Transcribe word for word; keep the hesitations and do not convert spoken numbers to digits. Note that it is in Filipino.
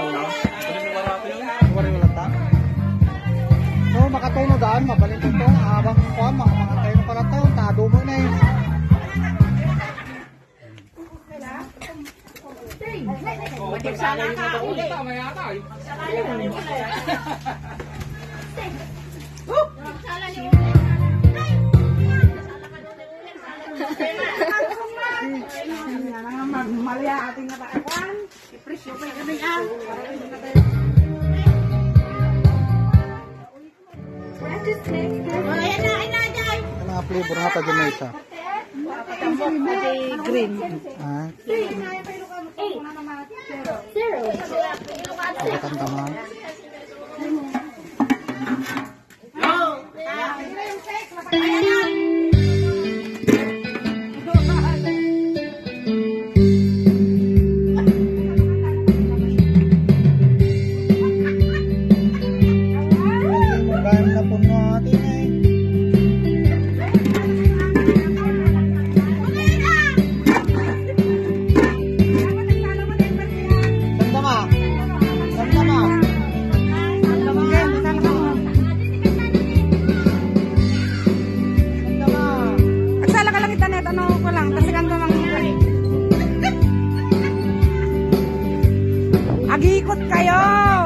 Wari wala ta. So makatay mo daan mabalin ito habang kuan makatay mo pala tayo tado mo na eh. Sana ka uli. Malya ating natakuan. Ipresyo pa kami ah. Ayan na, ayan na, ayan. Ano nga flavor nga pa dyan na isa? Green. Ah, Zero. pagkatan taman. Ganda po natin eh. Ganda ma. Ganda ma. Ganda ma. Ganda ma. Agsala ka lang itanet, ano ko lang, kasi ganda lang. Agikot kayo!